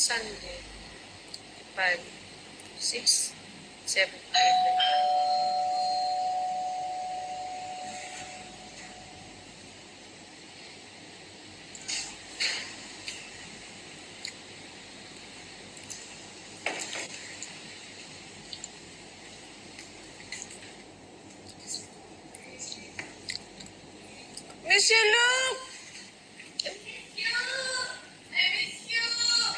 Sunday, 5, 6, 7, 8. Miss you, Luke! I miss you! I miss you!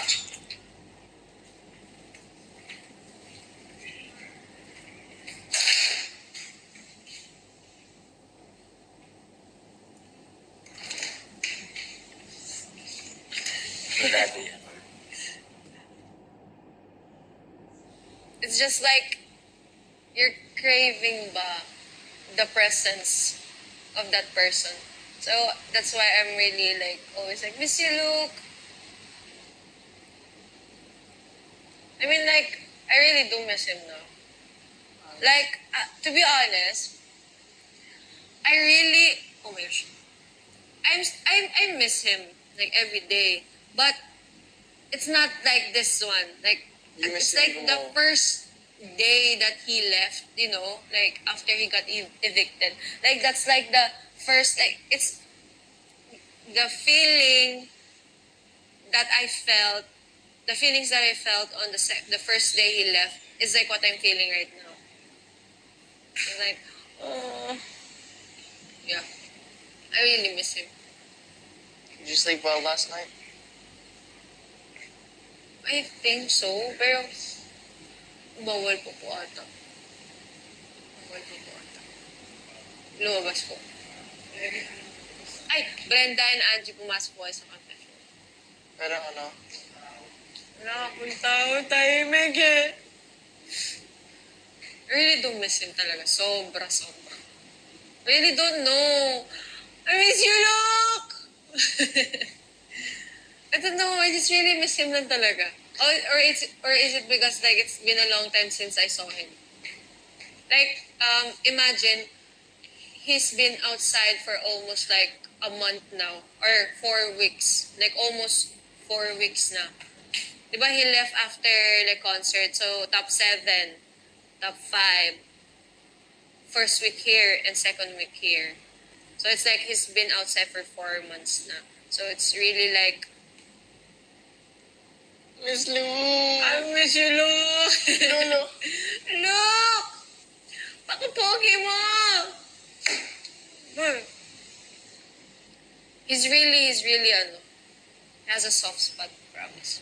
It's just like you're craving the presence of that person. So that's why I'm really like always like, miss you, Luke. I mean, like, I really do miss him now. Like, to be honest, I really, oh my gosh, I miss him like every day, but it's not like this one. Like, it's like the first day that he left, like after he got evicted. Like, that's like the first, like, it's the feeling that I felt, the feelings that I felt on the first day he left is like what I'm feeling right now. It's like, oh, yeah, I really miss him. Did you sleep well last night? I think so, pero bawal po ata. Bawal po ata. Lumabas po. Ay, Brenda and Angie pumasok po sa confession. Pero ano? Wala akong tao, tahimik eh. I really do miss him talaga. Sobra. Really don't know. I miss you, Luke! I don't know, I just really miss him lang talaga. Or is it because like it's been a long time since I saw him? Like, imagine, he's been outside for almost like a month now. Or 4 weeks. Like almost 4 weeks na. Diba he left after like concert? So top 7, top 5. First week here and second week here. So it's like he's been outside for 4 months na. So it's really like, Miss Luke! I miss you, Luke! Lolo! Luke! Pakipogi mo! He's really, he has a soft spot, promise.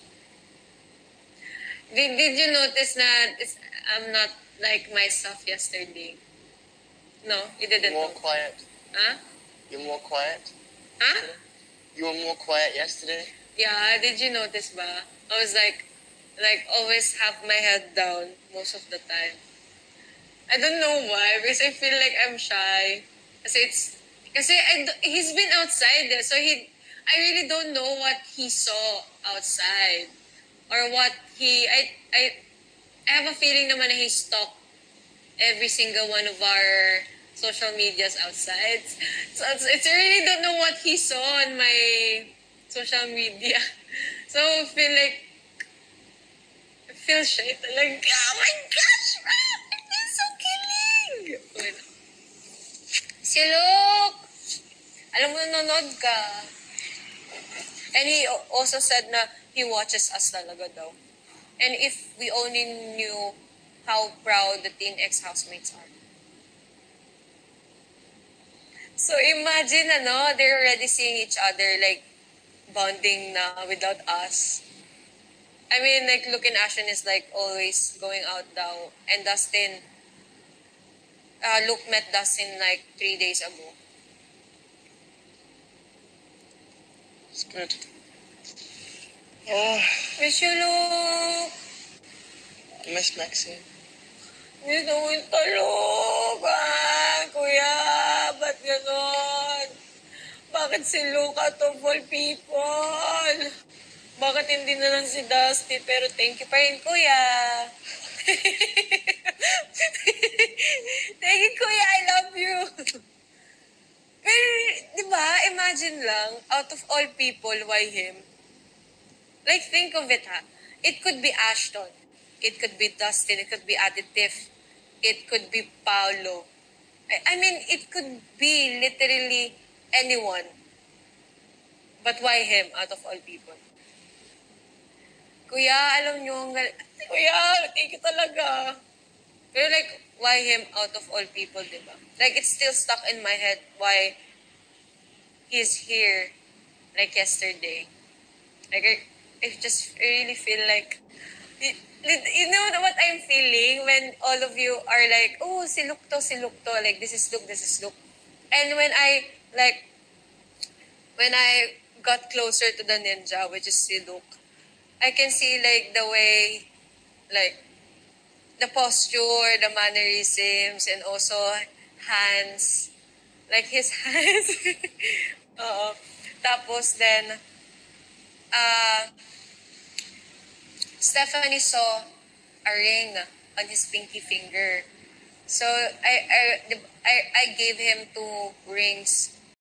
Did you notice that I'm not like myself yesterday? No, you didn't. More quiet. Huh? You're more quiet? Huh? You were more quiet yesterday? Yeah, did you notice ba? I was like always have my head down most of the time. I don't know why, because I feel like I'm shy. Kasi he's been outside, so I really don't know what he saw outside. Or what I have a feeling naman na he stalked every single one of our social medias outside. So it's I really don't know what he saw on my social media. So I feel shy talaga. Oh my gosh, Rob! It's so killing! Okay na. Si Luke! Alam mo, nanonood ka. And he also said na he watches us talaga daw. And if we only knew how proud the Teen X housemates are. So imagine, they're already seeing each other, like, bonding na without us. I mean, like, Luke and Ashton is, like, always going out daw. And Dustin, Luke met Dustin, like, 3 days ago. It's good. Oh, Miss you, Luke! I miss Maxine. Miss naman talaga, kuya! Ba't ganon? Bakit si Luke out of all people? Bakit hindi na lang si Dusty? Pero thank you pa rin, kuya. Thank you, kuya. I love you. Pero, di ba, imagine lang, out of all people, why him? Like, think of it, ha? It could be Ashton. It could be Dustin. It could be Ate Tiff. It could be Paolo. I mean, it could be literally anyone. But why him out of all people? Kuya, alam nyo, Kuya, thank you talaga. Pero like, why him out of all people, diba? Like, it's still stuck in my head why he's here, like yesterday. Like, I just really feel like, you know what I'm feeling when all of you are like, oh, si Luke to, like, this is Luke. And when I got closer to the ninja, which is si Luke, I can see, like, the way, like, the posture, the mannerisms, and also hands. Like, his hands. Oo. Tapos, then, uh, Stephanie saw a ring on his pinky finger. So I gave him 2 rings